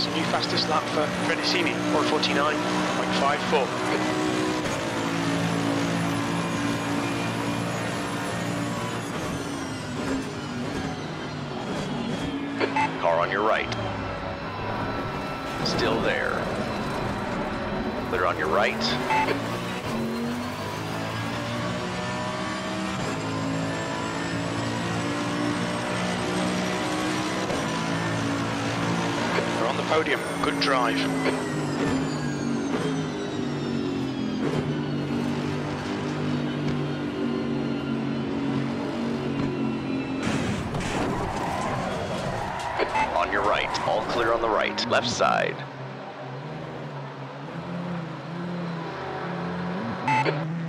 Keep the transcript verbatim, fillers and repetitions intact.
That's a new fastest lap for Tredicine, one forty-nine point five four. Car on your right. Still there. Clear on your right. We're on the podium. Good drive. On your right. All clear on the right. Left side.